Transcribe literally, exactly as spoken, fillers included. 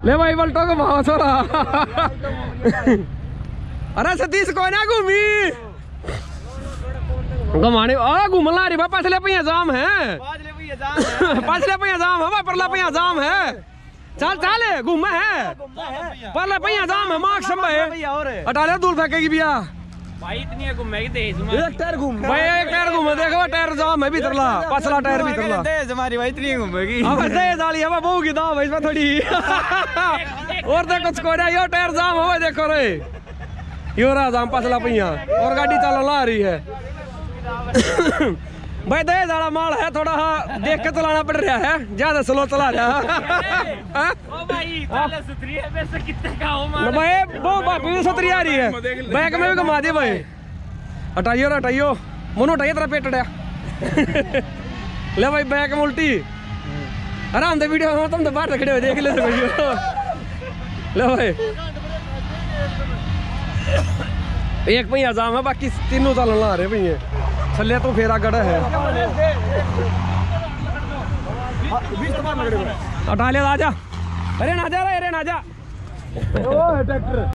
ले भाई बल्टो को भाव छोरा। अरे सतीश को ना घूमी घुमाने आ घूम ला रही पछले पहिया जाम है पछले पहिया जाम है परला पहिया जाम है चल चल घूमे है परला पहिया जाम है मार्क्स है हटा ले दूर फेंकेगी भैया भाई इतनी घूमेगी तेज एक टायर घूम भाई एक टायर घूमे देखो टायर जाम है भीतरला पछला टायर भीतरला तेज हमारी भाई इतनी घूमेगी अब तेज वाली है बहू की दाव है इसमें थोड़ी और देखो कुछ कोई यो टायर जाम हो देखो रे यो रहा जाम पछला पहिया और गाड़ी चला ला रही है। भाई दहेज वाला माल है थोड़ा हाँ देख के चलाना पड़ रहा है ज्यादा स्लो चला रहा है। ओ भाई पहले सुथरी है वैसे कितने का हो मार भाई वो बापू सुथरी आ रही है बैक में भी घुमा दे भाई हटाइयो हटाइयो मोनो हटाइए तेरा पेट डया ले भाई बैक में उल्टी आराम से वीडियो में तुम तो बाहर खड़े हो देख ले वीडियो ले भाई एक पहिया जाम है बाकी तीनों चलन ला रहे भैया थले तो फेरा गड़ा है हटा ले राजा अरे ना जा अरे ना जा ट्रैक्टर